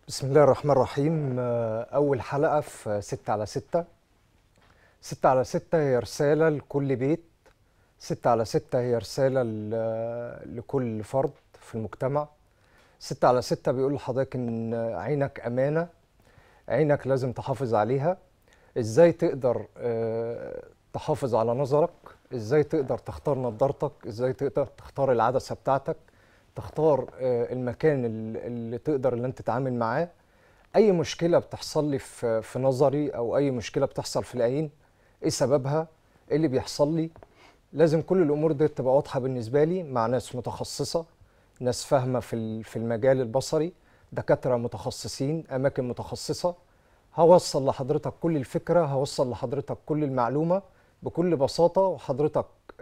بسم الله الرحمن الرحيم. أول حلقة في 6/6. 6/6 هي رسالة لكل بيت. 6/6 هي رسالة لكل فرد في المجتمع. 6/6 بيقول لحضرتك إن عينك أمانة، عينك لازم تحافظ عليها. إزاي تقدر تحافظ على نظرك؟ إزاي تقدر تختار نظارتك؟ إزاي تقدر تختار العدسة بتاعتك؟ تختار المكان اللي تقدر اللي انت تتعامل معاه. اي مشكله بتحصل لي في نظري، او اي مشكله بتحصل في العين، ايه سببها؟ ايه اللي بيحصل لي؟ لازم كل الامور دي تبقى واضحه بالنسبه لي مع ناس متخصصه، ناس فاهمه في المجال البصري، دكاتره متخصصين، اماكن متخصصه. هوصل لحضرتك كل الفكره، هوصل لحضرتك كل المعلومه بكل بساطه، وحضرتك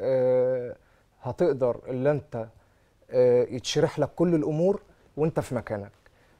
هتقدر اللي انت يتشرح لك كل الامور وانت في مكانك.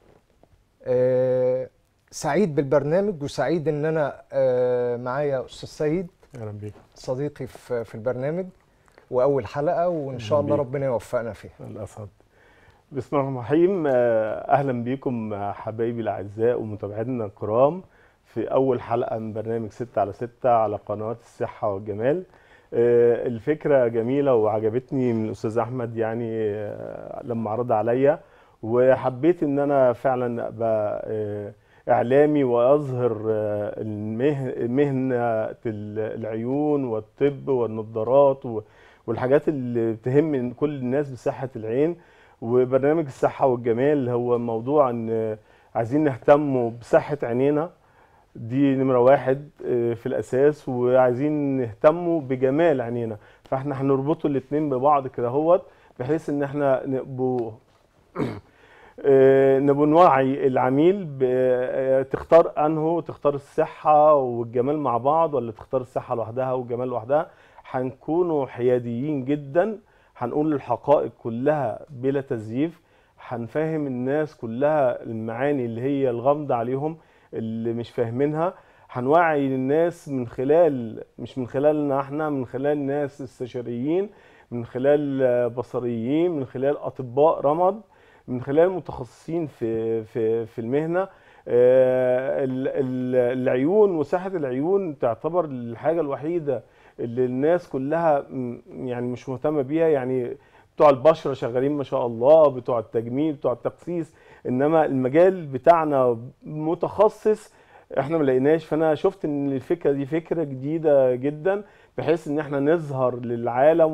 سعيد بالبرنامج، وسعيد ان انا معايا استاذ سيد اهلا بيك. صديقي في البرنامج، واول حلقه، وان شاء اهلا الله بيك. ربنا يوفقنا فيها. الاسعد. بسم الله الرحمن الرحيم. اهلا بيكم حبايبي الاعزاء ومتابعينا الكرام في اول حلقه من برنامج 6/6 على قناه الصحه والجمال. الفكره جميله وعجبتني من الاستاذ احمد، يعني لما عرض عليا، وحبيت ان انا فعلا ابقى اعلامي واظهر مهنه العيون والطب والنظارات والحاجات اللي بتهم كل الناس بصحه العين. وبرنامج الصحه والجمال هو موضوع ان عايزين نهتم بصحه عينينا، دي نمرة واحد في الأساس، وعايزين نهتموا بجمال عينينا. فاحنا هنربطوا الاتنين ببعض كده هوت، بحيث ان احنا نبقى نوعي العميل تختار انه تختار الصحة والجمال مع بعض، ولا تختار الصحة لوحدها والجمال لوحدها. هنكونوا حياديين جدا، هنقول الحقائق كلها بلا تزييف، هنفهم الناس كلها المعاني اللي هي الغامضة عليهم اللي مش فاهمينها. هنوعي الناس من خلال، مش من خلالنا احنا، من خلال ناس استشاريين، من خلال بصريين، من خلال اطباء رمد، من خلال متخصصين في المهنه. العيون وصحه العيون تعتبر الحاجه الوحيده اللي الناس كلها يعني مش مهتمه بيها. يعني بتوع البشره شغالين ما شاء الله، بتوع التجميل، بتوع التخسيس، انما المجال بتاعنا متخصص احنا ما لقيناش. فانا شفت ان الفكره دي فكره جديده جدا، بحيث ان احنا نظهر للعالم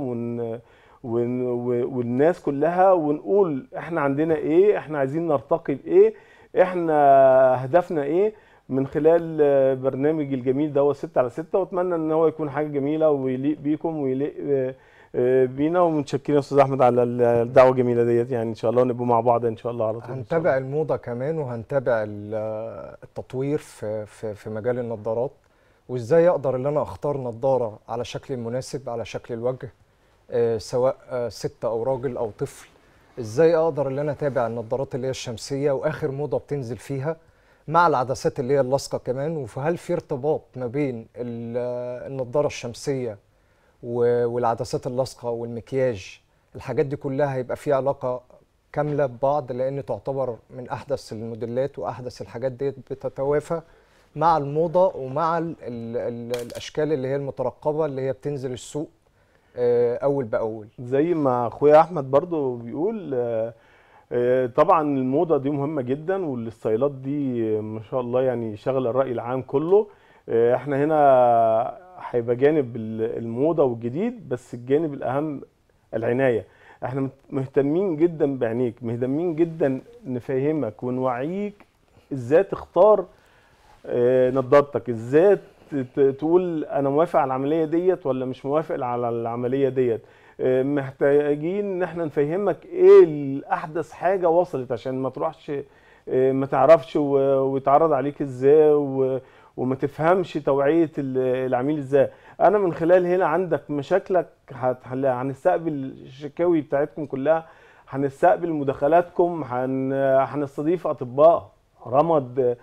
والناس كلها ونقول احنا عندنا ايه، احنا عايزين نرتقي بايه، احنا هدفنا ايه من خلال برنامج الجميل ده 6/6. واتمنى ان هو يكون حاجه جميله ويليق بيكم ويليق بينا. ومتشكرين يا استاذ احمد على الدعوه الجميله ديت، يعني ان شاء الله نبقوا مع بعض ان شاء الله على طول ان شاء هنتابع الله. الموضه كمان، وهنتابع التطوير في مجال النظارات، وازاي اقدر ان انا اختار نظاره على شكل المناسب، على شكل الوجه، سواء ست او راجل او طفل. ازاي اقدر ان انا اتابع النظارات اللي هي الشمسيه واخر موضه بتنزل فيها، مع العدسات اللي هي اللاصقه كمان. وهل في ارتباط ما بين النظاره الشمسيه والعدسات اللاصقه والمكياج؟ الحاجات دي كلها هيبقى فيها علاقه كامله ببعض، لان تعتبر من احدث الموديلات واحدث الحاجات دي، بتتوافى مع الموضه ومع الاشكال اللي هي المترقبه اللي هي بتنزل السوق اول باول. زي ما اخويا احمد برضو بيقول، طبعا الموضه دي مهمه جدا، والستايلات دي ما شاء الله يعني شغل الراي العام كله. احنا هنا هيبقى جانب الموضه والجديد، بس الجانب الاهم العنايه. احنا مهتمين جدا بعينيك، مهتمين جدا نفهمك ونوعيك ازاي تختار نضارتك، ازاي تقول انا موافق على العمليه ديت ولا مش موافق على العمليه ديت. محتاجين ان احنا نفهمك ايه الاحدث حاجه وصلت، عشان ما تروحش ما تعرفش ويتعرض عليك ازاي وما تفهمش توعيه العميل ازاي. انا من خلال هنا عندك مشاكلك هنستقبل الشكاوي بتاعتكم كلها، هنستقبل مداخلاتكم، هنستضيف اطباء رمد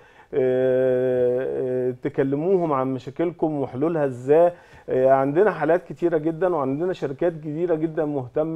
تكلموهم عن مشاكلكم وحلولها ازاي. عندنا حالات كتيرة جدا، وعندنا شركات كتيرة جدا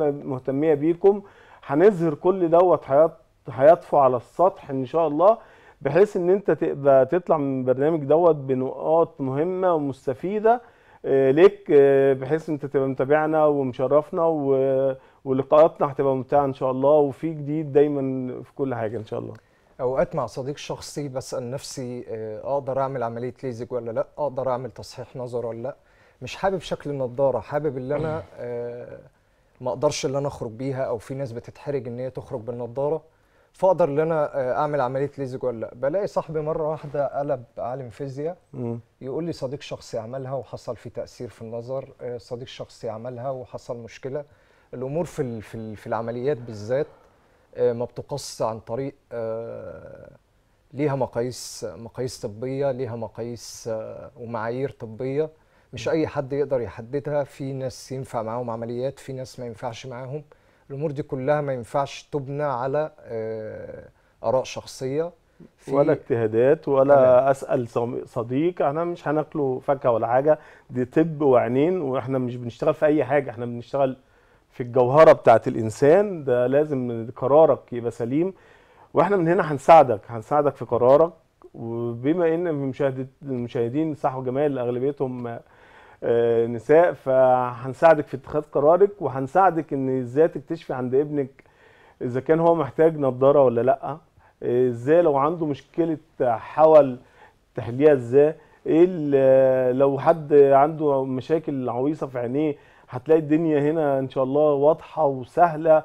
مهتمية بيكم. هنظهر كل دوت هيطفو على السطح ان شاء الله، بحيث ان انت تبقى تطلع من البرنامج دوت بنقاط مهمه ومستفيده ليك، بحيث انت تبقى متابعنا ومشرفنا، ولقاءاتنا هتبقى ممتعه ان شاء الله، وفي جديد دايما في كل حاجه ان شاء الله. اوقات مع صديق شخصي بسأل نفسي اقدر اعمل عملية ليزك ولا لا، اقدر اعمل تصحيح نظر ولا لا. مش حابب شكل النضارة، حابب ان انا ما اقدرش ان انا اخرج بيها، او في ناس بتتحرج ان هي تخرج بالنضارة، فاقدر ان انا اعمل عملية ليزك ولا لا. بلاقي صاحبي مرة واحدة قلب عالم فيزياء يقول لي صديق شخصي عملها وحصل في تأثير في النظر، صديق شخصي عملها وحصل مشكلة. الامور في العمليات بالذات ما بتقص عن طريق ليها مقاييس طبية، ليها مقاييس ومعايير طبية. مش أي حد يقدر يحددها. في ناس ينفع معاهم عمليات، في ناس ما ينفعش معاهم. الأمور دي كلها ما ينفعش تبنى على آراء شخصية ولا في. اجتهادات تمام. ولا اسال صديق، احنا مش هناكله فاكهه ولا حاجه، دي طب وعينين، واحنا مش بنشتغل في اي حاجه، احنا بنشتغل في الجوهره بتاعت الانسان ده. لازم قرارك يبقى سليم، واحنا من هنا هنساعدك في قرارك. وبما ان المشاهدين صح وجمال اغلبيتهم نساء، فهنساعدك في اتخاذ قرارك، وهنساعدك ان ازاي تكتشفي عند ابنك اذا كان هو محتاج نظاره ولا لا، ازاي لو عنده مشكله حول تحليها ازاي، ايه لو حد عنده مشاكل عويصه في عينيه، هتلاقي الدنيا هنا ان شاء الله واضحه وسهله،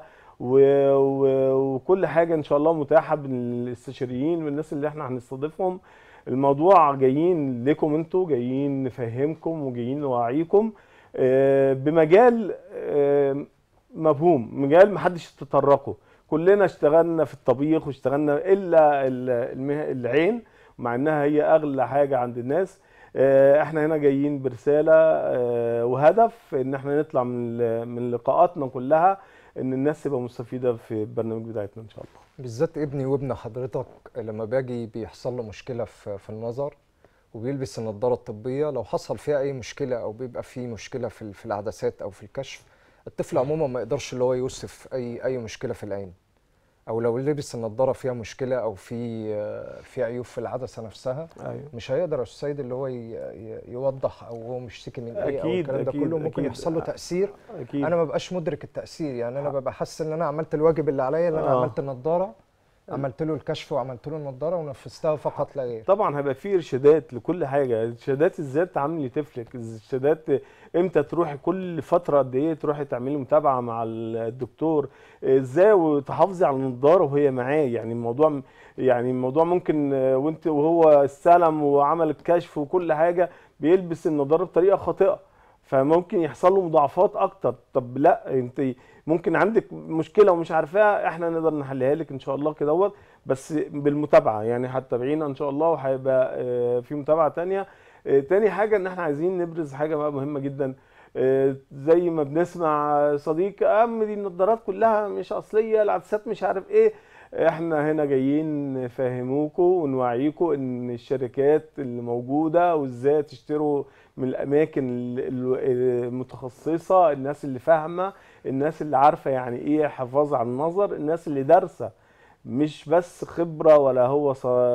وكل حاجه ان شاء الله متاحه بالاستشاريين والناس اللي احنا هنستضيفهم. الموضوع جايين لكم انتوا، جايين نفهمكم وجايين نوعيكم بمجال مفهوم، مجال محدش تطرقه. كلنا اشتغلنا في الطبيخ واشتغلنا الا العين، مع انها هي اغلى حاجه عند الناس. احنا هنا جايين برساله وهدف ان احنا نطلع من لقاءاتنا كلها ان الناس تبقى مستفيده في البرنامج بتاعتنا ان شاء الله. بالذات ابني وابن حضرتك لما باجي بيحصل له مشكلة في النظر وبيلبس النضارة الطبية، لو حصل فيها أي مشكلة أو بيبقى فيه مشكلة في العدسات أو في الكشف، الطفل عموما ما يقدرش اللي هو يوصف أي مشكلة في العين. أو لو لبس النضارة فيها مشكلة أو في عيوب في العدسة نفسها، ايوه مش هيقدر يا أستاذ سيد اللي هو يوضح أو هو مشتكي من إيه أو اكيد الكلام ده كله. اكيد ممكن اكيد يحصل له تأثير. اكيد. أنا ما ببقاش مدرك التأثير، يعني أنا ببقى حاسس إن أنا عملت الواجب اللي عليا، إن أنا عملت النضارة، عملت له الكشف وعملت له النضاره ونفذتها فقط لا غير. طبعا هيبقى فيه ارشادات لكل حاجه، ارشادات ازاي تعاملي طفلك، ارشادات امتى تروحي كل فتره قد ايه تروحي تعملي متابعه مع الدكتور، ازاي وتحافظي على النضاره وهي معاه. يعني الموضوع ممكن وانت وهو استلم وعمل الكشف وكل حاجه بيلبس النضاره بطريقه خاطئه، فممكن يحصل له مضاعفات اكتر. طب لا، انت ممكن عندك مشكله ومش عارفاها، احنا نقدر نحلها لك ان شاء الله كده، بس بالمتابعه. يعني هتتابعينا ان شاء الله، وهيبقى في متابعه تانية. تاني حاجه ان احنا عايزين نبرز حاجه بقى مهمه جدا. زي ما بنسمع صديق دي النظارات كلها مش اصليه، العدسات مش عارف ايه. احنا هنا جايين نفهموكم ونوعيكم ان الشركات اللي موجوده وازاي تشتروا من الاماكن المتخصصه، الناس اللي فاهمه، الناس اللي عارفه يعني ايه حفاظ على النظر، الناس اللي دارسه، مش بس خبرة ولا هو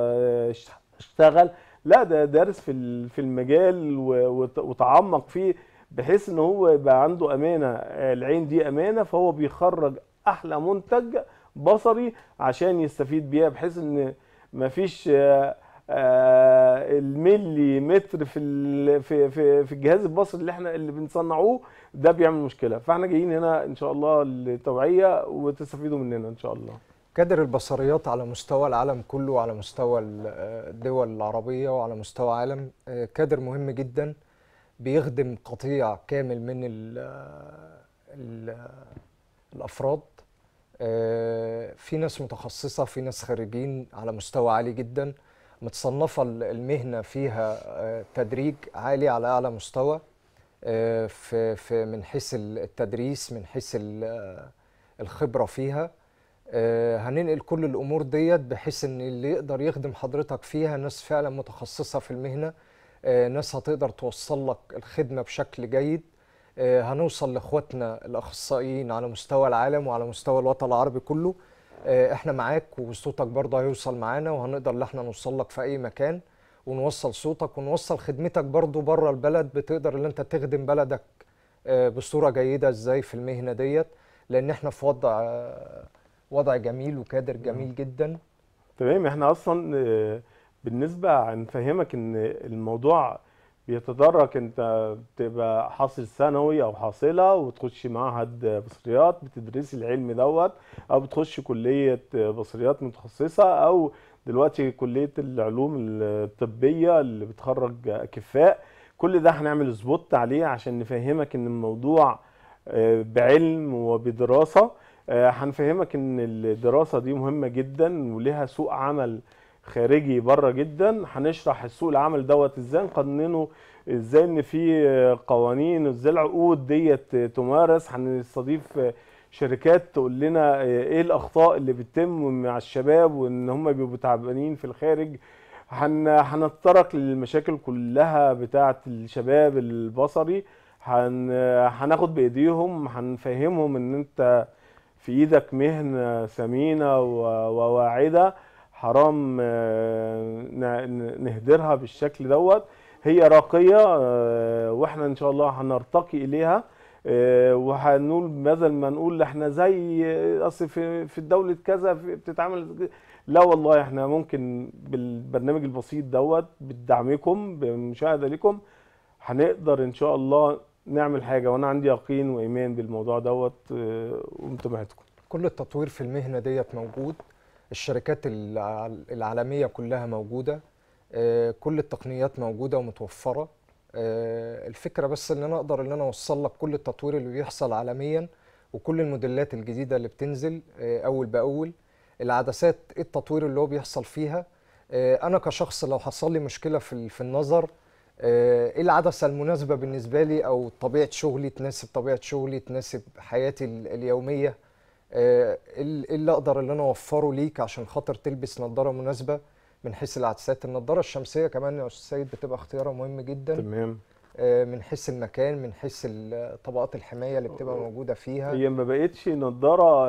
اشتغل، لا ده دارس في المجال وتعمق فيه، بحيث ان هو يبقى عنده امانة. العين دي امانة، فهو بيخرج احلى منتج بصري عشان يستفيد بيها، بحيث ان مفيش الملي متر في الجهاز البصري اللي بنصنعوه ده بيعمل مشكلة. فاحنا جايين هنا ان شاء الله للتوعية وتستفيدوا مننا ان شاء الله. كادر البصريات على مستوى العالم كله وعلى مستوى الدول العربية وعلى مستوى عالم، كادر مهم جدا بيخدم قطيع كامل من ال الأفراد. في ناس متخصصة، في ناس خريجين على مستوى عالي جدا، متصنفة المهنة فيها تدريج عالي على أعلى مستوى، من حيث التدريس، من حيث الخبرة فيها. هننقل كل الأمور ديت بحيث إن اللي يقدر يخدم حضرتك فيها ناس فعلا متخصصة في المهنة، ناس هتقدر توصل لك الخدمة بشكل جيد. هنوصل لإخواتنا الأخصائيين على مستوى العالم وعلى مستوى الوطن العربي كله. احنا معاك، وصوتك برضه هيوصل معانا، وهنقدر ان احنا نوصل لك في اي مكان، ونوصل صوتك ونوصل خدمتك برضه بره البلد. بتقدر ان انت تخدم بلدك بصورة جيدة ازاي في المهنة ديت، لان احنا في وضع جميل وكادر جميل جدا. تمام. احنا اصلا بالنسبه هنفهمك ان الموضوع بيتدرج. انت بتبقى حاصل ثانوي او حاصله وتخش معهد بصريات بتدرسي العلم دوت، او بتخش كليه بصريات متخصصه، او دلوقتي كليه العلوم الطبيه اللي بتخرج اكفاء. كل ده هنعمل سبوت عليه عشان نفهمك ان الموضوع بعلم وبدراسه. هنفهمك ان الدراسة دي مهمة جدا ولها سوق عمل خارجي بره جدا. هنشرح السوق العمل دوت ازاي نقننه، ازاي ان في قوانين، ازاي العقود ديت تمارس. هنستضيف شركات تقول لنا ايه الاخطاء اللي بتتم مع الشباب وان هم بيبقوا تعبانين في الخارج. هنتطرق للمشاكل كلها بتاعة الشباب البصري. هناخد بايديهم، هنفهمهم ان انت في ايدك مهنة ثمينة وواعدة، حرام نهدرها بالشكل دوت. هي راقية واحنا ان شاء الله هنرتقي اليها. وهنقول بدل ما نقول احنا زي اصل في الدولة كذا بتتعامل، لا والله احنا ممكن بالبرنامج البسيط دوت بدعمكم بمشاهدة لكم هنقدر ان شاء الله نعمل حاجة. وانا عندي يقين وايمان بالموضوع دوت ومتابعتكم. كل التطوير في المهنة ديت موجود، الشركات العالمية كلها موجودة، كل التقنيات موجودة ومتوفرة. الفكرة بس ان انا اقدر ان انا اوصل لك كل التطوير اللي بيحصل عالميا، وكل الموديلات الجديدة اللي بتنزل اول باول، العدسات ايه التطوير اللي هو بيحصل فيها. انا كشخص لو حصل لي مشكلة في النظر، ايه العدسة المناسبة بالنسبة لي، او طبيعة شغلي تناسب طبيعة شغلي، تناسب حياتي اليومية. ايه اللي اقدر ان انا اوفره ليك عشان خاطر تلبس نظارة مناسبة من حيث العدسات. النظارة الشمسية كمان يا استاذ سيد بتبقى اختيارها مهم جدا، تمام. من حيث المكان، من حيث طبقات الحماية اللي بتبقى موجودة فيها. هي ما بقتش نضارة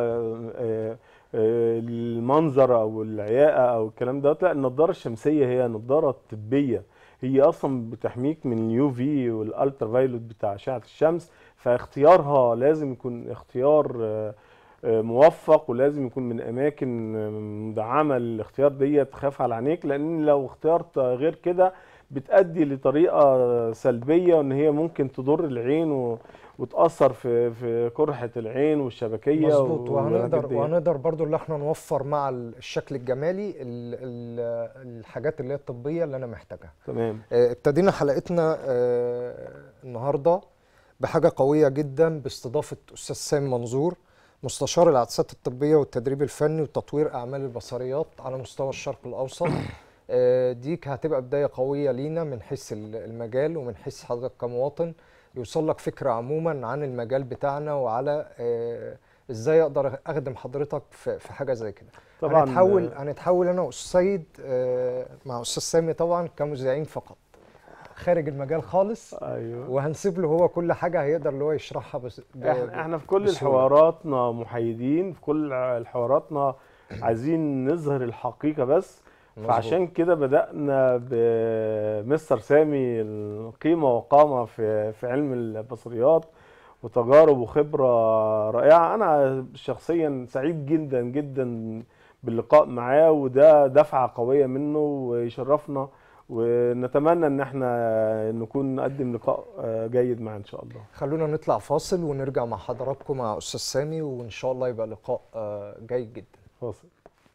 المنظر او العياقة او الكلام ده، لا النضارة الشمسية هي نضارة طبية. هي اصلا بتحميك من اليو في والالترا فايلوت بتاع اشعة الشمس. فاختيارها لازم يكون اختيار موفق، ولازم يكون من اماكن مدعمه للاختيار ديت تخاف على عينيك. لان لو اختيرت غير كده بتؤدي لطريقه سلبيه، وان هي ممكن تضر العين وتاثر في قرحه العين والشبكيه مظبوط. والحاجات وهنقدر ديت. برضو اللي احنا نوفر مع الشكل الجمالي الحاجات اللي هي الطبية اللي انا محتاجها. تمام. ابتدينا حلقتنا النهاردة بحاجة قوية جدا، باستضافة أستاذ سامي منظور، مستشار العدسات الطبية والتدريب الفني وتطوير أعمال البصريات على مستوى الشرق الأوسط. دي هتبقى بداية قوية لينا من حيث المجال، ومن حيث حضرتك كمواطن يوصل لك فكرة عموما عن المجال بتاعنا، وعلى ازاي اقدر اخدم حضرتك في حاجة زي كده. طبعا هنتحول انا واستاذ سيد مع استاذ سامي طبعا كمذيعين فقط، خارج المجال خالص. ايوه. وهنسيب له هو كل حاجة هيقدر اللي هو يشرحها احنا في كل بسهولة. حواراتنا محايدين، في كل حواراتنا عايزين نظهر الحقيقة بس. مظبوط. فعشان كده بدأنا بمستر سامي القيمة وقامة في علم البصريات، وتجارب وخبرة رائعة. أنا شخصيا سعيد جدا جدا باللقاء معاه، وده دفعة قوية منه ويشرفنا. ونتمنى ان احنا نكون نقدم لقاء جيد معاه ان شاء الله. خلونا نطلع فاصل ونرجع مع حضراتكم مع أستاذ سامي، وإن شاء الله يبقى لقاء جيد جدا. فاصل.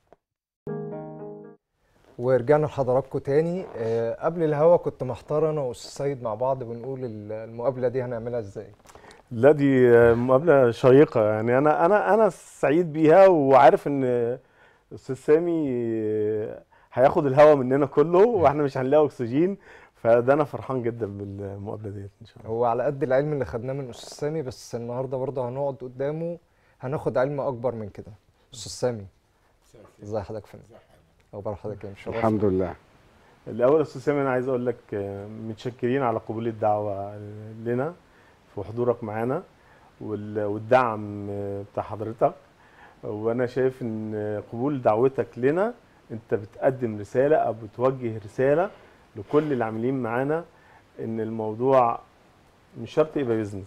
ورجعنا لحضراتكم تاني. قبل الهوا كنت محتار أنا وأستاذ سيد مع بعض بنقول المقابلة دي هنعملها إزاي؟ لا دي مقابلة شيقة، يعني أنا سعيد بيها، وعارف إن أستاذ سامي هياخد الهوا مننا كله وإحنا مش هنلاقي أكسجين. فده أنا فرحان جدا بالمقابلة ديت إن شاء الله. هو على قد العلم اللي خدناه من أستاذ سامي، بس النهارده برضه هنقعد قدامه هناخد علم أكبر من كده. أستاذ سامي ازي حضرتك؟ فين اخبار حضرتك ايه؟ مشرف. الحمد لله. الأول يا أستاذ سامي أنا عايز أقول لك متشكرين على قبول الدعوة لنا وحضورك معانا والدعم بتاع حضرتك. وانا شايف ان قبول دعوتك لنا انت بتقدم رساله او بتوجه رساله لكل العاملين معانا ان الموضوع مش شرط يبقى بيزنس.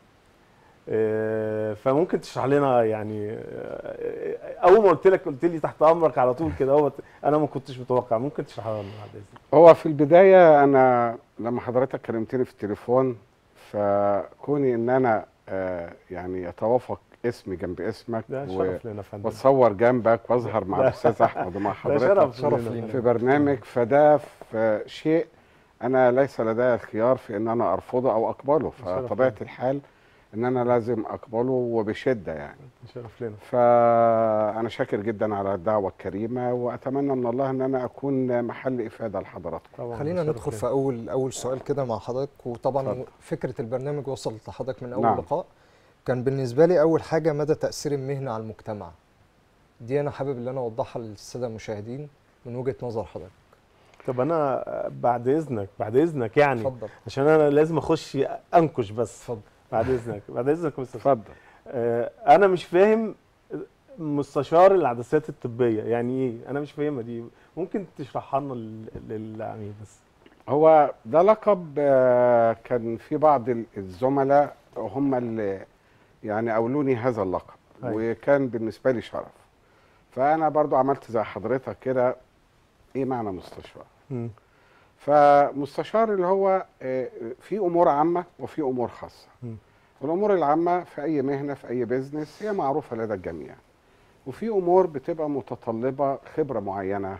فممكن تشرح لنا يعني اول ما قلت لي تحت امرك على طول كده، هو انا ما كنتش متوقع، ممكن تشرحها لنا بعد اذنك؟ هو في البداية أنا لما حضرتك كلمتني في التليفون، فكوني إن أنا يعني يتوافق اسمي جنب اسمك ده شرف لنا يا فندم. واتصور جنبك واظهر مع الأستاذ أحمد ومع ده حضرتك شرف لنا في برنامج، فده في شيء أنا ليس لدي الخيار في إن أنا أرفضه أو أقبله، فطبيعة الحال إن أنا لازم أقبله وبشدة يعني. شرف لنا. فأنا شاكر جدا على الدعوة الكريمة، وأتمنى من الله إن أنا أكون محل إفادة لحضراتكم. خلينا ندخل في أول سؤال كده مع حضرتك. وطبعا اتفضل. فكرة البرنامج وصلت لحضرتك من أول نعم. لقاء. كان بالنسبة لي أول حاجة مدى تأثير المهنة على المجتمع. دي أنا حابب إن أنا أوضحها للسادة المشاهدين من وجهة نظر حضرتك. طب أنا بعد إذنك يعني اتفضل. عشان أنا لازم أخش أنكش بس. اتفضل. بعد إذنك بس. اتفضل. أنا مش فاهم مستشار العدسات الطبية يعني إيه؟ أنا مش فاهمها دي، ممكن تشرحها لنا للعميل بس؟ هو ده لقب كان في بعض الزملاء هم اللي يعني أولوني هذا اللقب. أيوة. وكان بالنسبة لي شرف. فأنا برضو عملت زي حضرتك كده، إيه معنى مستشار؟ فمستشار اللي هو في أمور عامة وفي أمور خاصة. الأمور العامة في أي مهنة في أي بيزنس هي معروفة لدى الجميع، وفي أمور بتبقى متطلبة خبرة معينة،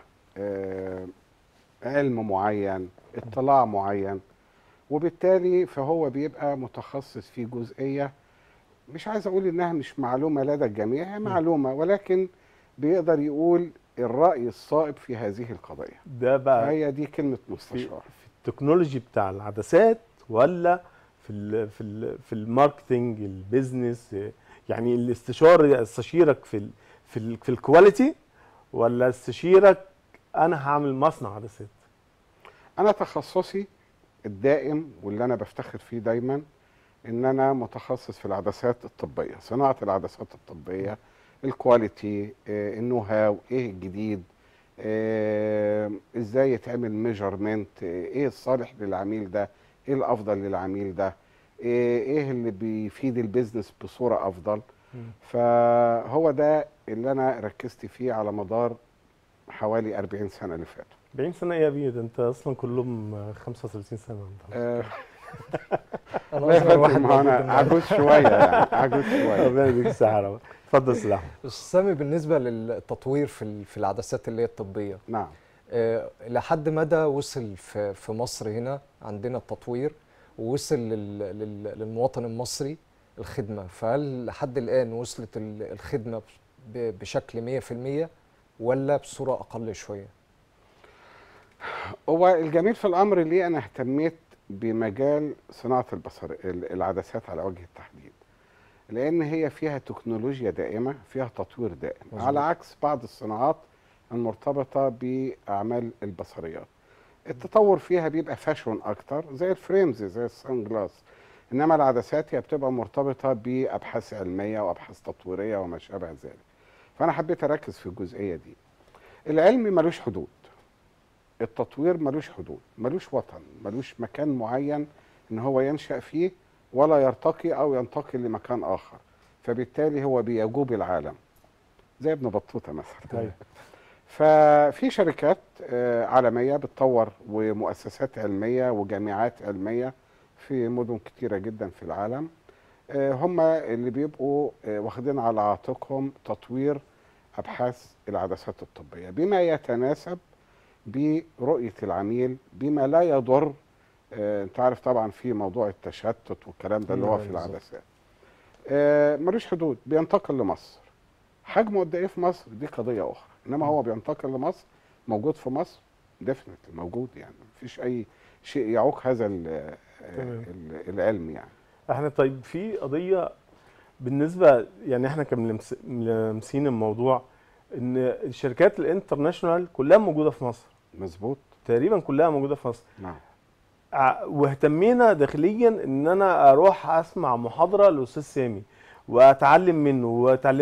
علم معين، اطلاع معين، وبالتالي فهو بيبقى متخصص في جزئية مش عايز أقول إنها مش معلومة لدى الجميع، هي معلومة، ولكن بيقدر يقول الرأي الصائب في هذه القضية. ده بقى هي دي كلمة مستشار. في التكنولوجي بتاع العدسات ولا في الماركتنج البيزنس؟ يعني الاستشار استشيرك في الكواليتي، ولا استشيرك انا هعمل مصنع عدسات؟ انا تخصصي الدائم واللي انا بفتخر فيه دايما ان انا متخصص في العدسات الطبيه، صناعه العدسات الطبيه، الكواليتي، النو هاو، ايه الجديد، ازاي يتعمل ميجرمنت، ايه الصالح للعميل ده، ايه الافضل للعميل ده، ايه اللي بيفيد البيزنس بصوره افضل. فهو ده اللي انا ركزت فيه على مدار حوالي 40 سنه اللي فاتوا. 40 سنه ايه يا بيه؟ ده انت اصلا كلهم 35 سنه. انا اصغر واحد انا عجوز شويه يعني، عجوز شويه. ربنا يديك الصحه. اتفضل يا استاذ احمد. استاذ سامي، بالنسبه للتطوير في العدسات اللي هي الطبيه، نعم، لحد مدى وصل في مصر هنا عندنا التطوير ووصل للمواطن المصري الخدمه؟ فهل لحد الان وصلت الخدمه بشكل 100% ولا بصوره اقل شويه؟ هو الجميل في الامر ليه انا اهتميت بمجال صناعه العدسات على وجه التحديد، لان هي فيها تكنولوجيا دائمه، فيها تطوير دائم، مزبوط. على عكس بعض الصناعات المرتبطه باعمال البصريات. التطور فيها بيبقى فاشون اكتر، زي الفريمز، زي السان جلاس، انما العدسات هي بتبقى مرتبطه بابحاث علميه وابحاث تطويريه وما شابه ذلك. فانا حبيت اركز في الجزئيه دي. العلم ملوش حدود، التطوير ملوش حدود، ملوش وطن، ملوش مكان معين ان هو ينشأ فيه ولا يرتقي او ينتقل لمكان اخر، فبالتالي هو بيجوب العالم زي ابن بطوطة مثلا. ففي شركات عالمية بتطور ومؤسسات علمية وجامعات علمية في مدن كتيرة جدا في العالم، هم اللي بيبقوا واخدين على عاتقهم تطوير أبحاث العدسات الطبية بما يتناسب برؤية العميل، بما لا يضر. انت عارف طبعا في موضوع التشتت والكلام ده اللي هو في العدسات. ملوش حدود، بينتقل لمصر. حجمه قد ايه في مصر دي قضية أخرى، إنما هو بينتقل لمصر، موجود في مصر ديفنتلي موجود، يعني مفيش أي شيء يعوق هذا العلم يعني. احنا طيب في قضية بالنسبة يعني احنا كملمسين الموضوع ان الشركات الانترناشونال كلها موجودة في مصر. مظبوط. تقريبا كلها موجودة في مصر. نعم. واهتمينا داخليا ان انا اروح اسمع محاضرة للاستاذ سامي واتعلم منه واتعلمنا.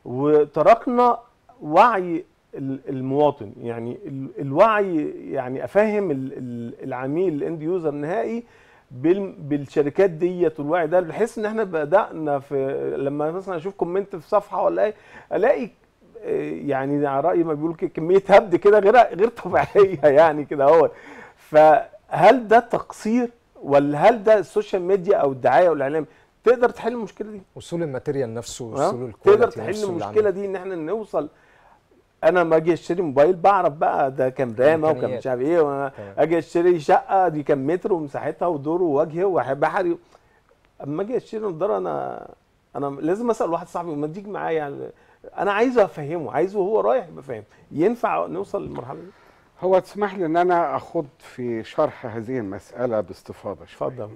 وتركنا وعي المواطن، يعني الوعي، يعني افهم العميل الاند يوزر النهائي بالشركات ديت والوعي ده، بحيث ان احنا بدانا في لما مثلا اشوف كومنت في صفحه ولا الاقي يعني على راي ما بيقول كميه هبد كده غير طبيعيه يعني كده اهو. فهل ده تقصير ولا هل ده السوشيال ميديا او الدعايه والاعلام تقدر تحل المشكله دي؟ وصول الماتيريال نفسه وصول تقدر الكواليتي تحل نفسه المشكله دي ان احنا نوصل. انا ما اجي اشتري موبايل بعرف بقى ده كام رامه وكام مش عارف ايه، وانا اجي اشتري شقه دي كام متر ومساحتها ودور ووجه وبحري. اما اجي اشتري نضاره انا لازم اسال واحد صاحبي ما تيجي معايا، يعني انا عايزه افهمه، عايزه وهو رايح يبقى فاهم. ينفع نوصل للمرحله دي؟ هو تسمح لي ان انا اخوض في شرح هذه المساله باستفاضه شويه. اتفضل.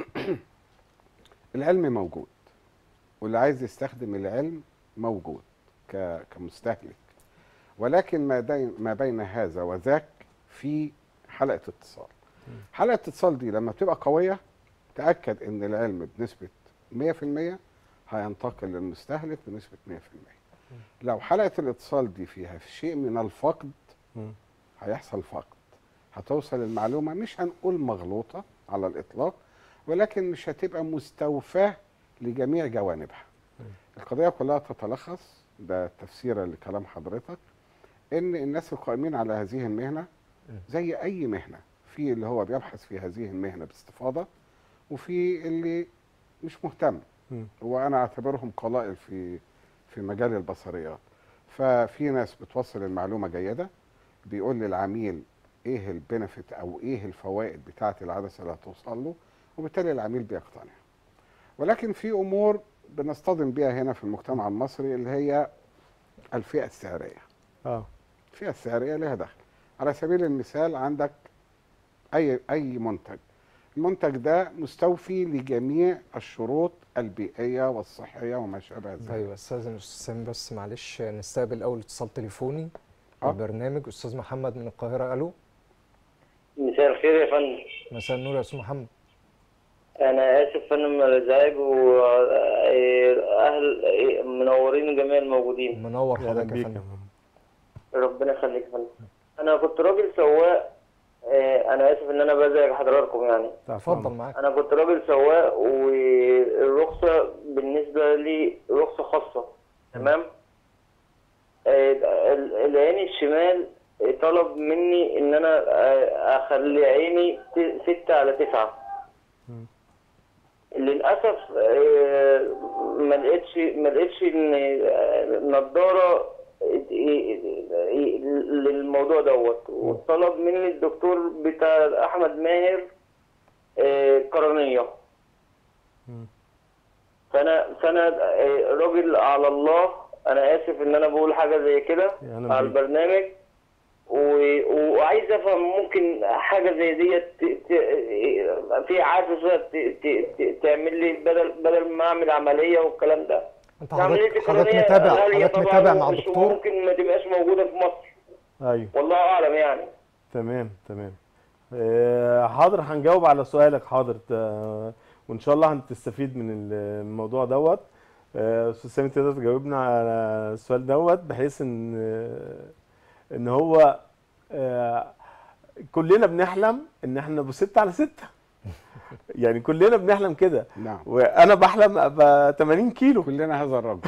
العلم موجود، واللي عايز يستخدم العلم موجود كمستهلك، ولكن ما بين هذا وذاك في حلقه اتصال. حلقه الاتصال دي لما بتبقى قويه تاكد ان العلم بنسبه 100% هينتقل للمستهلك بنسبه 100%. لو حلقه الاتصال دي فيها شيء من الفقد هيحصل فقد، هتوصل المعلومه مش هنقول مغلوطه على الاطلاق، ولكن مش هتبقى مستوفاه لجميع جوانبها. القضيه كلها تتلخص، ده تفسيرا لكلام حضرتك، ان الناس القائمين على هذه المهنه زي اي مهنه، في اللي هو بيبحث في هذه المهنه باستفاضه، وفي اللي مش مهتم، وانا اعتبرهم قلائل في مجال البصريات. ففي ناس بتوصل المعلومه جيده، بيقول للعميل ايه البنفيت او ايه الفوائد بتاعه العدسه اللي هتوصل له، وبالتالي العميل بيقتنع. ولكن في امور بنصطدم بيها هنا في المجتمع المصري اللي هي الفئه السعريه. الفئه السعريه لها دخل. على سبيل المثال عندك اي منتج، المنتج ده مستوفي لجميع الشروط البيئيه والصحيه وما شابه ذلك. ايوه استاذن سامي، بس معلش نستقبل اول اتصال تليفوني البرنامج. استاذ محمد من القاهره. الو. مساء الخير يا فندم. مساء النور يا استاذ محمد. انا اسف فندم من الازعاج، واهل منورين جميع الموجودين. منور حضرتك يا فندم. ربنا يخليك يا فندم. انا كنت راجل سواق، انا اسف ان انا بزعج حضراتكم يعني. اتفضل معاك. انا كنت راجل سواق، والرخصه بالنسبه لي رخصه خاصه، تمام. العين الشمال طلب مني ان انا اخلي عيني 6/9. للاسف ما لقيتش ان نضاره للموضوع دوت، وطلب مني الدكتور بتاع احمد ماهر قرنيه. فانا راجل على الله، انا اسف ان انا بقول حاجه زي كده على البرنامج، وعايز افهم ممكن حاجه زي ديت في عدسه تعمل لي بدل ما اعمل عمليه والكلام ده. انت حضرتك متابع مع الدكتور؟ ممكن ما تبقاش موجوده في مصر. ايوه والله اعلم يعني. تمام. حاضر، هنجاوب على سؤالك. حاضر، وان شاء الله هتستفيد من الموضوع دوت. استاذ سامي تقدر تجاوبنا على السؤال دوت، بحيث ان هو كلنا بنحلم ان احنا ب 6/6 يعني كلنا بنحلم كده. نعم. وانا بحلم ابقى 80 كيلو. كلنا هذا الرجل.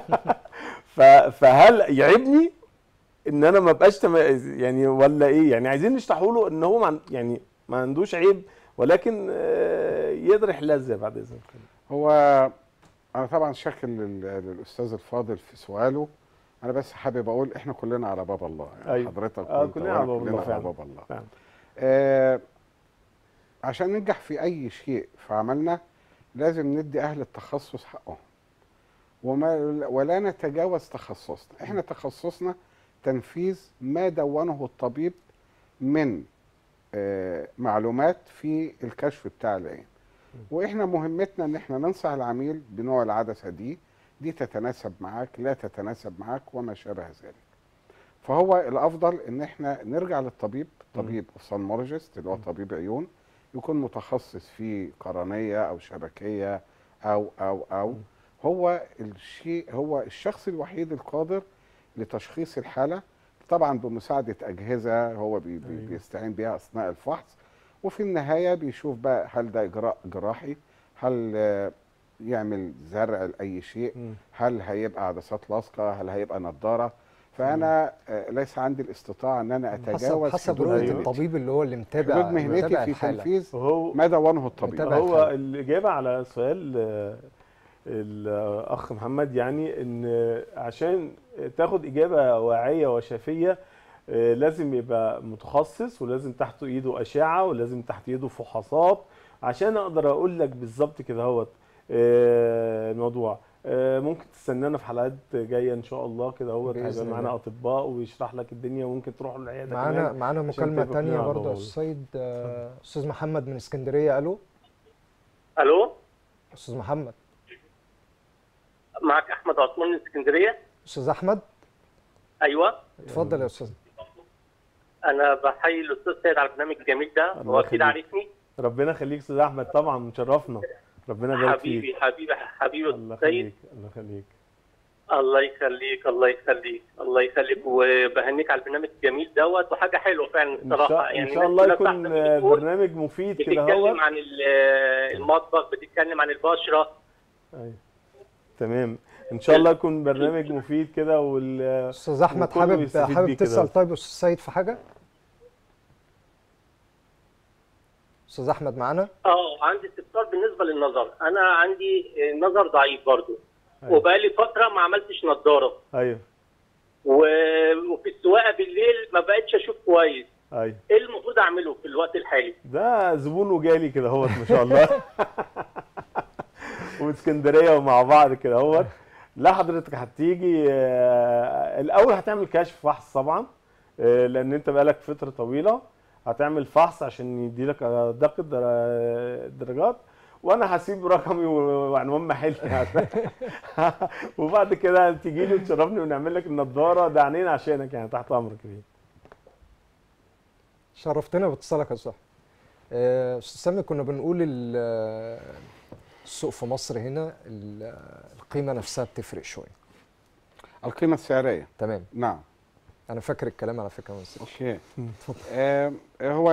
فهل يعيبني ان انا ما ابقاش يعني ولا ايه؟ يعني عايزين نشرحوا له ان هو يعني ما عندوش عيب، ولكن يقدر يحلها ازاي بعد اذنك. هو انا طبعا شاكر للاستاذ الفاضل في سؤاله. انا بس حابب اقول احنا كلنا على باب الله، يعني أيوة. حضرتك كلنا على باب الله على باب الله. عشان ننجح في اي شيء في عملنا لازم ندي اهل التخصص حقهم، ولا نتجاوز تخصصنا. احنا تخصصنا تنفيذ ما دونه الطبيب من معلومات في الكشف بتاع العين، واحنا مهمتنا ان احنا ننصح العميل بنوع العدسه دي تتناسب معاك، لا تتناسب معاك، وما شابه ذلك. فهو الافضل ان احنا نرجع للطبيب، طبيب اوفثالمولوجيست اللي هو طبيب عيون، يكون متخصص في قرنيه او شبكيه او هو الشخص الوحيد القادر لتشخيص الحالة، طبعا بمساعدة أجهزة هو بيستعين بها أثناء الفحص. وفي النهاية بيشوف بقى هل ده إجراء جراحي، هل يعمل زرع لأي شيء، هل هيبقى عدسات لاصقة، هل هيبقى نظارة. فأنا ليس عندي الاستطاعة أن أنا أتجاوز حسب رؤية الطبيب اللي هو اللي متابع حدود مهنتي في تنفيذ ما دونه الطبيب. هو الإجابة على سؤال الأخ محمد، يعني إن عشان تاخد إجابة واعية وشافية لازم يبقى متخصص، ولازم تحت ايده اشعه، ولازم تحت ايده فحوصات عشان اقدر اقول لك بالظبط كده اهوت الموضوع. ممكن تستنانا في حلقات جايه ان شاء الله كده اهوت، هيبقى معانا اطباء ويشرح لك الدنيا، وممكن تروح العياده معانا مكالمه ثانيه برضه يا استاذ استاذ محمد من اسكندريه. الو استاذ محمد. معك احمد عثمان من اسكندريه. استاذ احمد. ايوه اتفضل يا استاذ. انا بحيي الاستاذ سيد على البرنامج الجميل ده، هو اكيد عارفني. ربنا يخليك استاذ احمد، طبعا مشرفنا، ربنا يبارك فيك. حبيبي الله سيد. الله يخليك. الله يخليك الله يخليك الله يخليك، وبهنيك على البرنامج الجميل دوت، وحاجه حلوه فعلا الصراحه. يعني ان شاء الله يكون برنامج مفيد كده. بتتكلم عن المطبخ، بتتكلم عن البشره. ايوه تمام، ان شاء الله يكون برنامج مفيد كده. استاذ احمد حابب تسال طيب استاذ سيد في حاجه؟ استاذ احمد معانا؟ عندي استفسار بالنسبه للنظر. انا عندي نظر ضعيف برضو. أيوة. وبقالي فتره ما عملتش نظاره. ايوه. وفي السواقه بالليل ما بقتش اشوف كويس. ايوه. ايه المفروض اعمله في الوقت الحالي؟ ده زبون وجالي كده اهوت ما شاء الله. واسكندريه ومع بعض كده اهوت. لا حضرتك هتيجي الاول هتعمل كشف فحص طبعا، لان انت بقالك فتره طويله. هتعمل فحص عشان يديلك ادق الدرجات، وانا هسيب رقمي وعنوان محلي. وبعد كده تيجي لي وتشرفني ونعمل لك النضاره، ده عينينا عشانك يعني، تحت امرك بيه. شرفتنا باتصالك يا استاذ. استاذ سامي، كنا بنقول السوق في مصر هنا القيمه نفسها بتفرق شويه. القيمه السعريه. تمام. نعم. انا فاكر الكلام على فكره. اوكي. هو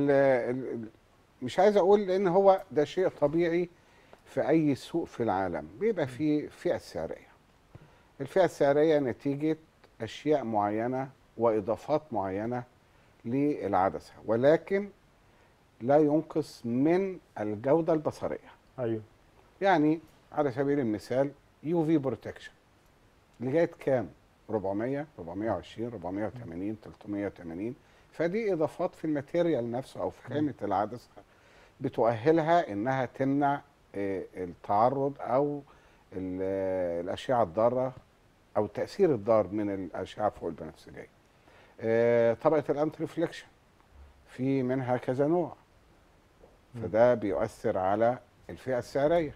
مش عايز اقول لان هو ده شيء طبيعي في اي سوق في العالم، بيبقى فيه فئه سعريه. الفئه السعريه نتيجه اشياء معينه واضافات معينه للعدسه، ولكن لا ينقص من الجوده البصريه. ايوه. يعني على سبيل المثال UV بروتكشن لغايه كام؟ 400 420 480 380. فدي اضافات في الماتيريال نفسه او في خامه العدسه بتؤهلها انها تمنع التعرض او الاشعه الضاره او التاثير الضار من الاشعه فوق البنفسجيه. طبقه الانتي ريفليكشن في منها كذا نوع، فده بيؤثر على الفئه السعريه.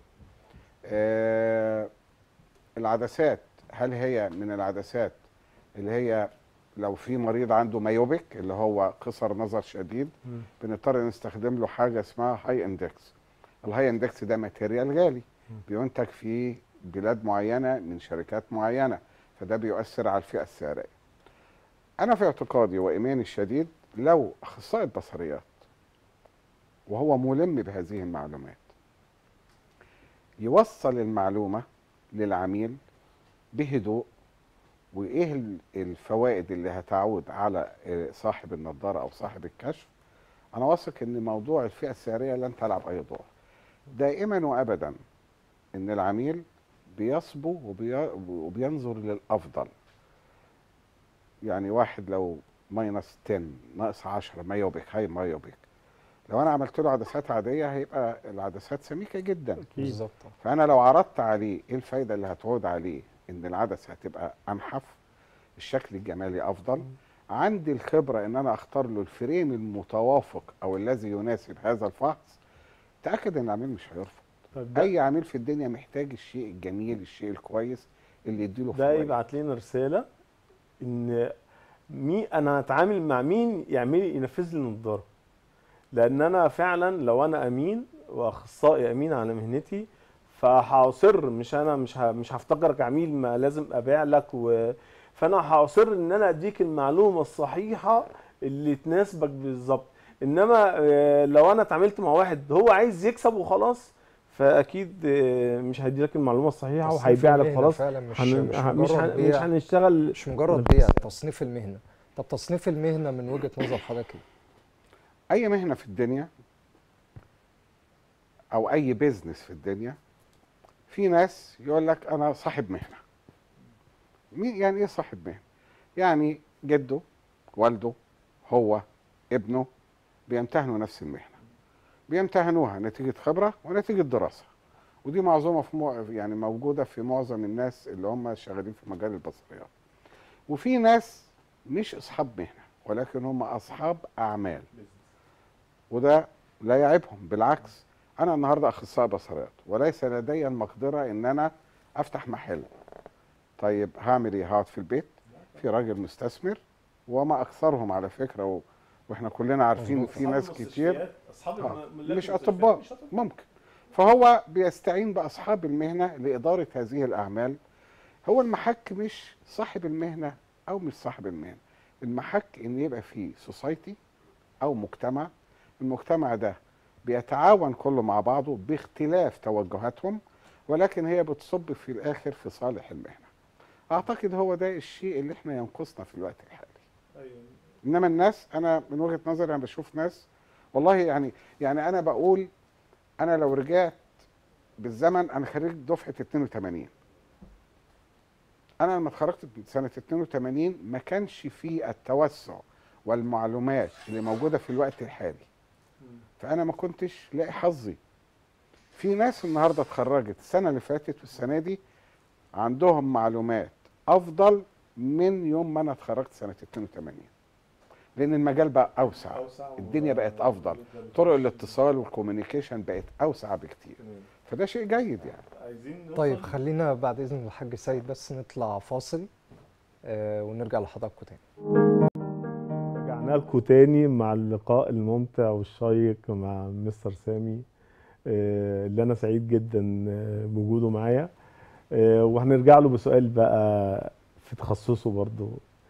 العدسات، هل هي من العدسات اللي هي لو في مريض عنده مايوبيك اللي هو قصر نظر شديد بنضطر نستخدم له حاجه اسمها هاي اندكس. الهاي اندكس ده ماتيريال غالي بينتج في بلاد معينه من شركات معينه، فده بيؤثر على الفئه السعريه. انا في اعتقادي وايماني الشديد لو اخصائي البصريات وهو ملم بهذه المعلومات يوصل المعلومه للعميل بهدوء، وايه الفوائد اللي هتعود على صاحب النظاره او صاحب الكشف، انا واثق ان موضوع الفئه السعريه لن تلعب اي دور. دائما وابدا ان العميل بيصبو وبينظر للافضل. يعني واحد لو ماينس 10 ناقص 10 مايوبيك هاي مايوبيك، لو انا عملت له عدسات عاديه هيبقى العدسات سميكه جدا. بالظبط. فانا لو عرضت عليه ايه الفايده اللي هتعود عليه، ان العدسه هتبقى انحف، الشكل الجمالي افضل، عندي الخبره ان انا اختار له الفريم المتوافق او الذي يناسب هذا الفحص، تاكد ان العميل مش هيرفض. اي عميل في الدنيا محتاج الشيء الجميل، الشيء الكويس اللي يديله ده يبعت لنا رساله ان انا هتعامل مع مين ينفذ لي النضاره، لان انا فعلا لو انا امين واخصائي امين على مهنتي فهصر، مش هفتكرك عميل ما لازم ابيع لك فانا هصر ان انا اديك المعلومه الصحيحه اللي تناسبك بالظبط. انما لو انا اتعاملت مع واحد هو عايز يكسب وخلاص، فاكيد مش هيديلك المعلومه الصحيحه وهيبيع لك خلاص. فعلا مش هنشتغل، مش مجرد بيع، تصنيف المهنه. طب تصنيف المهنه من وجهه نظر حضرتك ايه؟ اي مهنه في الدنيا او اي بيزنس في الدنيا، في ناس يقول لك انا صاحب مهنه. يعني ايه صاحب مهنه؟ يعني جده، والده، هو، ابنه بيمتهنوا نفس المهنه، بيمتهنوها نتيجه خبره ونتيجه دراسه، ودي معظمه يعني موجوده في معظم الناس اللي هم شغالين في مجال البصريات. وفي ناس مش اصحاب مهنه ولكن هم اصحاب اعمال، وده لا يعيبهم، بالعكس. انا النهارده اخصائي بصريات وليس لدي المقدره ان انا افتح محل. طيب هعمل ايه؟ هقعد في البيت؟ في راجل مستثمر، وما اكثرهم على فكره، واحنا كلنا عارفين في ناس كتير مش اطباء ممكن، فهو بيستعين باصحاب المهنه لاداره هذه الاعمال. هو المحك مش صاحب المهنه او مش صاحب المهنه، المحك ان يبقى فيه سوسايتي او مجتمع، المجتمع ده بيتعاون كله مع بعضه باختلاف توجهاتهم، ولكن هي بتصب في الاخر في صالح المهنه. اعتقد هو ده الشيء اللي احنا ينقصنا في الوقت الحالي. انما الناس، انا من وجهه نظري انا بشوف ناس والله يعني انا بقول، انا لو رجعت بالزمن، انا خريج دفعه 82. انا لما اتخرجت سنه 82 ما كانش في التوسع والمعلومات اللي موجوده في الوقت الحالي، فانا ما كنتش لاقي حظي. في ناس النهارده اتخرجت السنه اللي فاتت والسنه دي عندهم معلومات افضل من يوم ما انا اتخرجت سنه 82، لان المجال بقى اوسع، الدنيا بقت افضل، طرق الاتصال والكوميونيكيشن بقت اوسع بكتير، فده شيء جيد يعني. طيب خلينا بعد اذن الحاج سيد بس نطلع فاصل ونرجع لحضراتكم تاني. رجعنا لكم تاني مع اللقاء الممتع والشيق مع مستر سامي، اللي انا سعيد جدا بوجوده معايا، وهنرجع له بسؤال بقى في تخصصه برضو،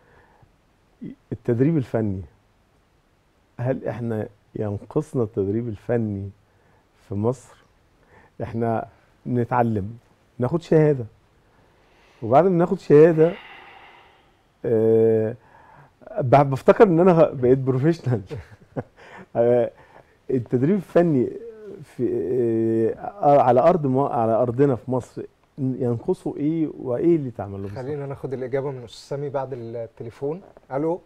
التدريب الفني. هل احنا ينقصنا التدريب الفني في مصر؟ احنا بنتعلم، ناخد شهادة، وبعد ما ناخد شهادة بفتكر ان انا بقيت بروفيشنال. التدريب الفني في على ارضنا في مصر ينقصه ايه وايه اللي تعمل له؟ خلينا ناخد الاجابه من استاذ سامي بعد التليفون. الو.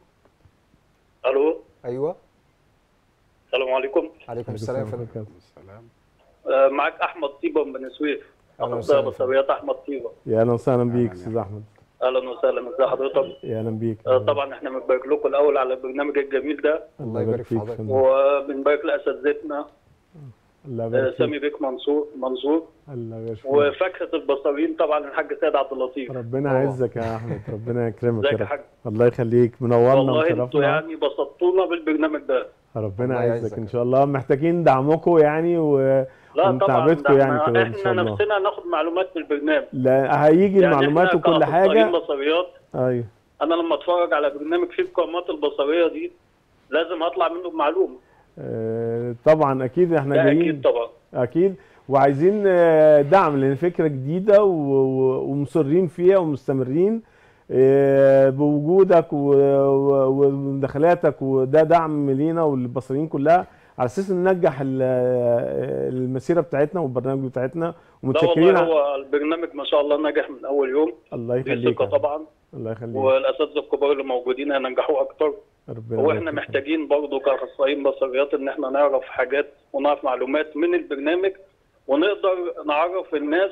ايوه. السلام عليكم. عليكم السلام يا فندم. معاك احمد طيبه من بني سويف، اخصائي بصريات احمد طيبه. يا اهلا وسهلا بيك استاذ احمد. اهلا وسهلا، ازي حضرتك؟ يا اهلا بيك. طبعا احنا بنبارك لكم الاول على البرنامج الجميل ده، الله يبارك في حضرتك، وبنبارك لاساتذتنا سامي بيك منصور الله يبارك فيك، وفاكهه البصريين طبعا الحاج سيد عبد اللطيف. ربنا يعزك يا احمد، ربنا يكرمك ازيك يا حاج؟ الله يخليك، منورنا والله انتوا يعني بسطتونا بالبرنامج ده. ربنا يعزك ان شاء الله، محتاجين دعمكم يعني لا طبعا يعني كمان ان احنا شاء الله نفسنا ناخد معلومات من البرنامج. لا هيجي يعني المعلومات وكل حاجه. بصريات، ايوه، انا لما اتفرج على برنامج فيه القامات البصريه دي لازم اطلع منه بمعلومه. طبعا اكيد احنا جايين، اكيد طبعا اكيد، وعايزين دعم لان فكره جديده ومصرين فيها ومستمرين بوجودك ومداخلاتك، وده دعم لينا وللبصريين كلها على اساس ننجح المسيره بتاعتنا والبرنامج بتاعتنا، ومتشكرين. لا والله هو البرنامج ما شاء الله نجح من اول يوم. الله يخليك طبعا. الله يخليك، والاساتذه الكبار اللي موجودين هينجحوا اكتر. واحنا محتاجين برضه كاخصائيين بصريات ان احنا نعرف حاجات ونعرف معلومات من البرنامج، ونقدر نعرف الناس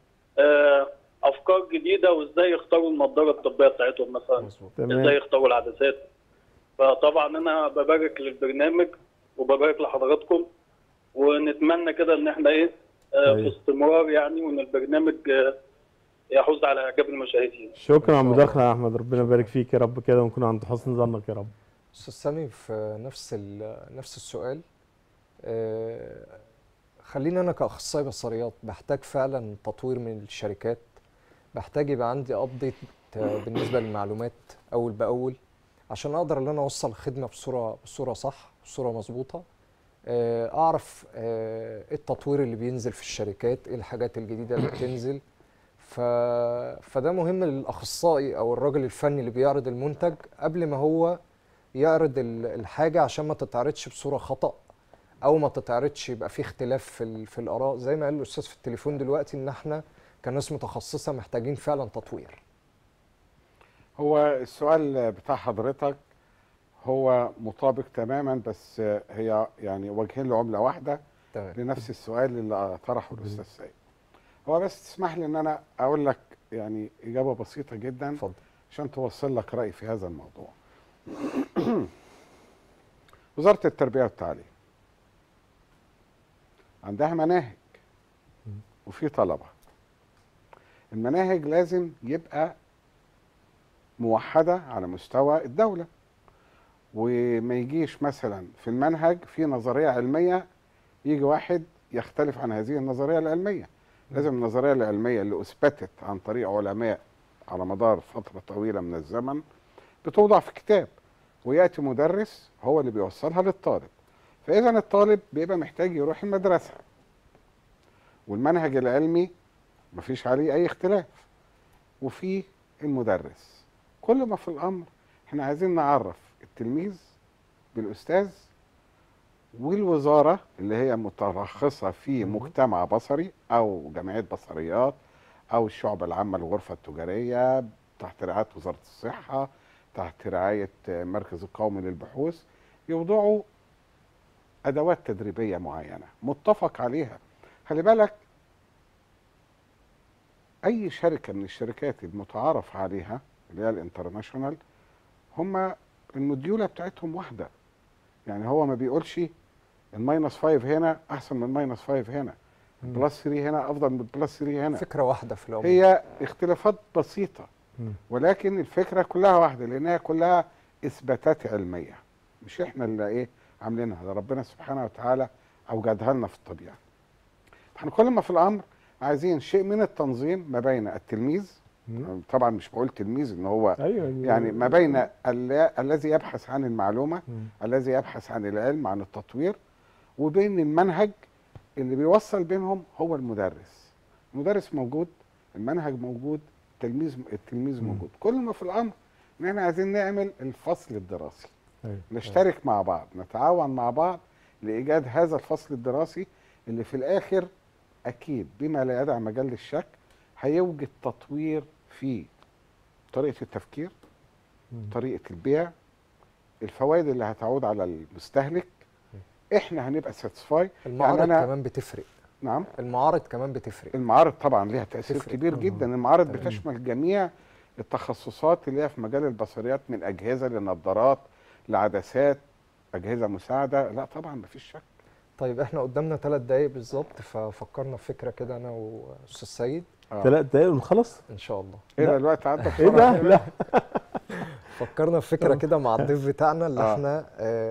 افكار جديده وازاي يختاروا النظاره الطبيه بتاعتهم مثلا، ازاي يختاروا العدسات. فطبعا انا ببارك للبرنامج وببارك لحضراتكم، ونتمنى كده ان احنا في استمرار يعني، وان البرنامج يحوز على اعجاب المشاهدين. شكرا على المداخله يا احمد، ربنا يبارك فيك يا رب كده، ونكون عند حسن ظنك يا رب. استاذ سامي في نفس السؤال، خليني انا كاخصائي بصريات بحتاج فعلا تطوير من الشركات، بحتاج يبقى عندي ابديت بالنسبه للمعلومات اول باول عشان اقدر ان انا اوصل الخدمه بصوره صح، بصوره مظبوطه. اعرف ايه التطوير اللي بينزل في الشركات، ايه الحاجات الجديده اللي بتنزل. فده مهم للاخصائي او الراجل الفني اللي بيعرض المنتج قبل ما هو يعرض الحاجه، عشان ما تتعرضش بصوره خطأ او ما تتعرضش يبقى في اختلاف في الاراء. زي ما قال الاستاذ في التليفون دلوقتي ان احنا كناس متخصصه محتاجين فعلا تطوير. هو السؤال بتاع حضرتك هو مطابق تماما، بس هي يعني وجهين لعمله واحده تمام. لنفس السؤال اللي طرحه الاستاذ سيد. هو بس تسمح لي ان انا اقول لك يعني اجابه بسيطه جدا اتفضل. عشان توصل لك رايي في هذا الموضوع. وزاره التربيه والتعليم عندها مناهج وفي طلبه. المناهج لازم يبقى موحده على مستوى الدوله، وما يجيش مثلا في المنهج في نظريه علميه يجي واحد يختلف عن هذه النظريه العلميه. لازم النظريه العلميه اللي اثبتت عن طريق علماء على مدار فتره طويله من الزمن بتوضع في كتاب، وياتي مدرس هو اللي بيوصلها للطالب. فاذا الطالب بيبقى محتاج يروح المدرسه، والمنهج العلمي مفيش عليه اي اختلاف، وفي المدرس. كل ما في الامر احنا عايزين نعرف التلميذ بالاستاذ، والوزاره اللي هي مترخصه في مجتمع بصري او جمعيه بصريات او الشعبه العامه للغرفه التجاريه تحت رعايه وزاره الصحه، تحت رعايه مركز القومي للبحوث، يوضعوا ادوات تدريبيه معينه متفق عليها. خلي بالك اي شركه من الشركات المتعارف عليها اللي هي الانترناشونال هم الموديوله بتاعتهم واحده. يعني هو ما بيقولش الماينس 5 هنا احسن من الماينس 5 هنا، البلس 3 هنا افضل من البلس 3 هنا. فكره واحده في العموم، هي اختلافات بسيطه ولكن الفكره كلها واحده، لانها كلها اثباتات علميه، مش احنا اللي عاملينها، ده ربنا سبحانه وتعالى اوجدها لنا في الطبيعه. احنا كل ما في الامر عايزين شيء من التنظيم ما بين التلميذ، طبعا مش بقول تلميذ ان هو يعني ما بين الذي يبحث عن المعلومه، الذي يبحث عن العلم عن التطوير، وبين المنهج اللي بيوصل بينهم هو المدرس. المدرس موجود، المنهج موجود، التلميذ موجود. كل ما في الامر ان احنا عايزين نعمل الفصل الدراسي، نشترك مع بعض، نتعاون مع بعض لايجاد هذا الفصل الدراسي اللي في الاخر اكيد بما لا يدع مجال للشك هيوجد تطوير في طريقه التفكير، طريقه البيع، الفوائد اللي هتعود على المستهلك. احنا هنبقى ساتسفاي. المعارض يعني كمان بتفرق. نعم، المعارض كمان بتفرق. المعارض طبعا ليها تأثير كبير جدا. المعارض بتشمل جميع التخصصات اللي هي في مجال البصريات، من أجهزة لنظارات لعدسات، أجهزة مساعدة. لا طبعا مفيش شك. طيب احنا قدامنا 3 دقايق بالظبط، ففكرنا في فكرة كده أنا وأستاذ سيد. 3 دقايق ونخلص؟ إن شاء الله. إيه ده الوقت عدى إيه ده؟ لا فكرنا في فكرة كده مع الضيف بتاعنا اللي احنا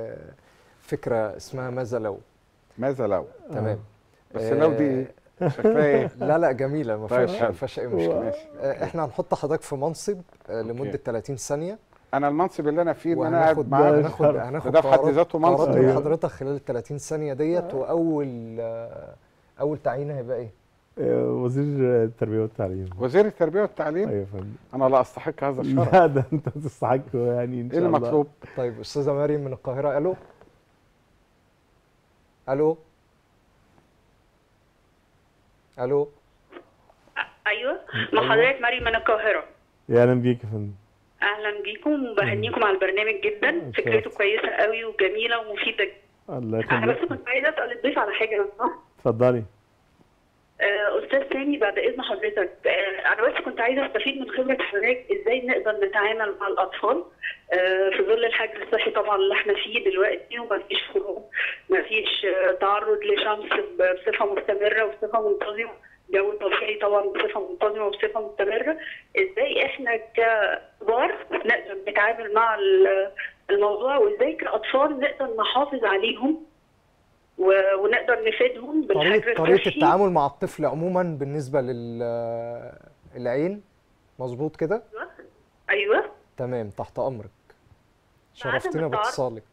فكرة اسمها ماذا لو. ماذا لو. تمام. بس لو دي شكلها ايه؟ لا جميلة، ما فيهاش أي مشكلة. احنا هنحط حضرتك في منصب لمدة 30 ثانية. انا المنصب اللي انا فيه ان انا قاعد معاك، هناخد ده في حد ذاته منصب من حضرتك خلال ال 30 ثانية ديت. وأول تعيين هيبقى إيه؟ وزير التربية والتعليم. وزير التربية والتعليم؟ ايوه يا فندم. انا لا استحق هذا الشرف. لا ده انت تستحقه يعني ان شاء الله. ايه المطلوب؟ طيب استاذة مريم من القاهرة. الو الو الو. ايوه مع حضرتك مريم من القاهرة. يا اهلا بيك يا فندم. اهلا بيكم وبهنيكم على البرنامج جدا، فكرته كويسة قوي وجميلة ومفيدة جدا. الله يخليك. انا بس كنت عايزة اسأل الضيف على حاجة. اتفضلي. استاذ سامي بعد اذن حضرتك، انا بس كنت عايزه استفيد من خبره حضرتك ازاي نقدر نتعامل مع الاطفال في ظل الحجر الصحي طبعا اللي احنا فيه دلوقتي، ومفيش خروج، مفيش تعرض لشمس بصفه مستمره وبصفه منتظمه، جو طبيعي طبعا بصفه منتظمه وبصفه مستمره. ازاي احنا ككبار نقدر نتعامل مع الموضوع، وازاي كاطفال نقدر نحافظ عليهم ونقدر نفيدهم بالحجر طريقة الصحي. التعامل مع الطفل عموما بالنسبة للعين مظبوط كده؟ ايوه تمام، تحت امرك. شرفتنا باتصالك.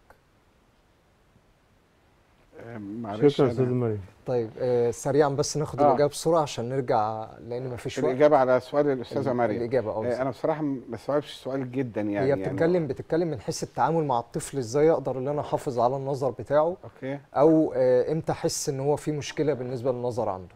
معلش شكرا استاذ مريم. طيب سريعا بس ناخد الإجابة بسرعة عشان نرجع لأن مفيش وقت. الإجابة على سؤال الأستاذة مريم. الإجابة أنا بصراحة ما بستوعبش السؤال جدا يعني. هي بتتكلم من حيث التعامل مع الطفل، إزاي أقدر إن أنا أحافظ على النظر بتاعه. أوكي. أو إمتى أحس إن هو في مشكلة بالنسبة للنظر عنده.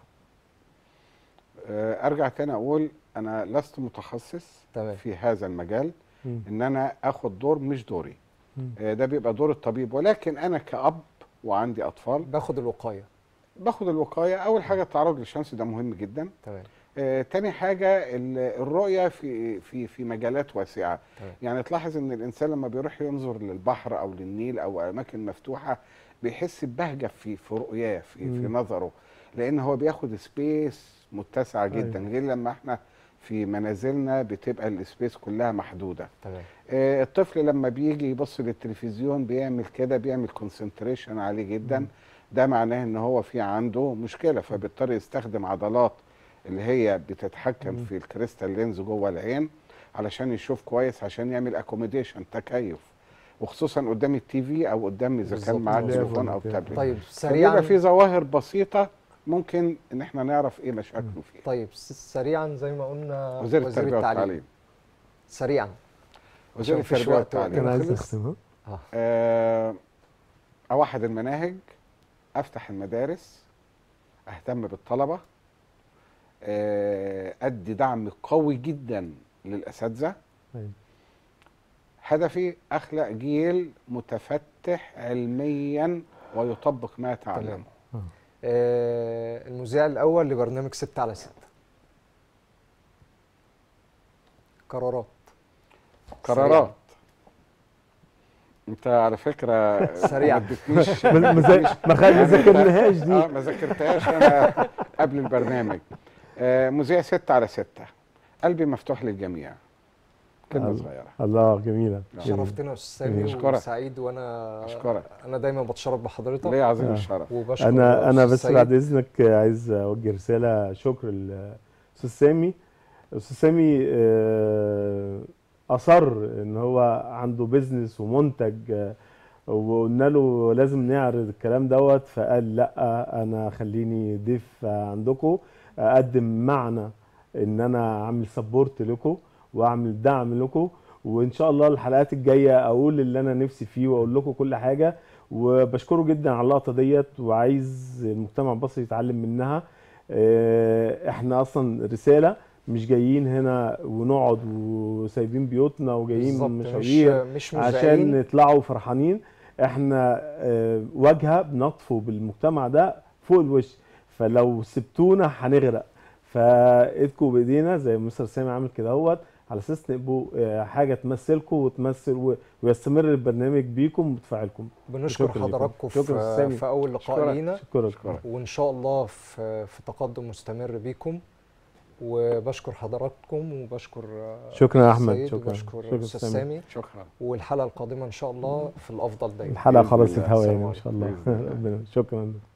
أرجع تاني أقول أنا لست متخصص تمام. في هذا المجال. إن أنا آخد دور مش دوري. ده بيبقى دور الطبيب، ولكن أنا كأب وعندي أطفال باخد الوقاية. أول حاجة التعرض للشمس ده مهم جدا. تمام. تاني حاجة الرؤية في مجالات واسعة. تمام. يعني تلاحظ ان الانسان لما بيروح ينظر للبحر او للنيل او اماكن مفتوحة بيحس ببهجة في رؤياه في نظره، لان هو بياخد سبيس متسعة جدا. غير لما احنا في منازلنا بتبقى السبيس كلها محدودة. تمام. الطفل لما بيجي يبص للتلفزيون بيعمل كده، بيعمل كونسنتريشن عالي جدا. ده معناه ان هو في عنده مشكلة، فبيضطر يستخدم عضلات اللي هي بتتحكم في الكريستال لينز جوه العين علشان يشوف كويس، عشان يعمل اكوموديشن تكيف، وخصوصا قدام التي في او قدام اذا كان معاه تليفون او تابلت. طيب سريعا، بيبقى في ظواهر بسيطه ممكن ان احنا نعرف ايه مشاكله فيها. طيب سريعا زي ما قلنا وزير التربيه والتعليم. سريعا وزير التربيه والتعليم انا عايز اختمها. اوحد المناهج، افتح المدارس، اهتم بالطلبه، ادي دعم قوي جدا للاساتذه. هدفي اخلق جيل متفتح علميا ويطبق ما تعلمه. المذيع الاول لبرنامج 6/6. قرارات. انت على فكره سريعا ما ذاكرناهاش دي. ما ذاكرتهاش انا قبل البرنامج. مذيع 6/6. قلبي مفتوح للجميع. كلمه صغيره. الله جميله. شرفتنا يا استاذ سامي وسعيد، وانا اشكرك. انا دايما بتشرف بحضرتك. ليه عظيم الشرف. وبشكر انا بس بعد اذنك عايز اوجه رساله شكر للاستاذ سامي. الاستاذ سامي اصر ان هو عنده بيزنس ومنتج، وقلنا له لازم نعرض الكلام دوت، فقال لا انا خليني ضيف عندكم، اقدم معنى ان انا اعمل سبورت لكم واعمل دعم لكم، وان شاء الله الحلقات الجايه اقول اللي انا نفسي فيه واقول لكم كل حاجه. وبشكره جدا على اللقطه ديت، وعايز المجتمع المصري يتعلم منها. احنا اصلا رساله، مش جايين هنا ونقعد وسايبين بيوتنا وجايين مشاوير مش عشان نطلعوا فرحانين. احنا واجهه بنطفو بالمجتمع ده فوق الوش، فلو سبتونا هنغرق. فايدكم بايدينا زي ما مستر سامي عامل كده اهوت، على اساس نبقوا حاجه تمثلكم وتمثل ويستمر البرنامج بيكم وتفاعلكم. بنشكر حضراتكم في اول لقاء لينا. شكرا. وان شاء الله في تقدم مستمر بيكم. وبشكر حضراتكم وبشكر شكرا يا احمد. شكرا استاذ سامي. شكرا. والحلقه القادمه ان شاء الله في الافضل دايما. الحلقه خلاص اتهوى يعني ان شاء الله. شكرا.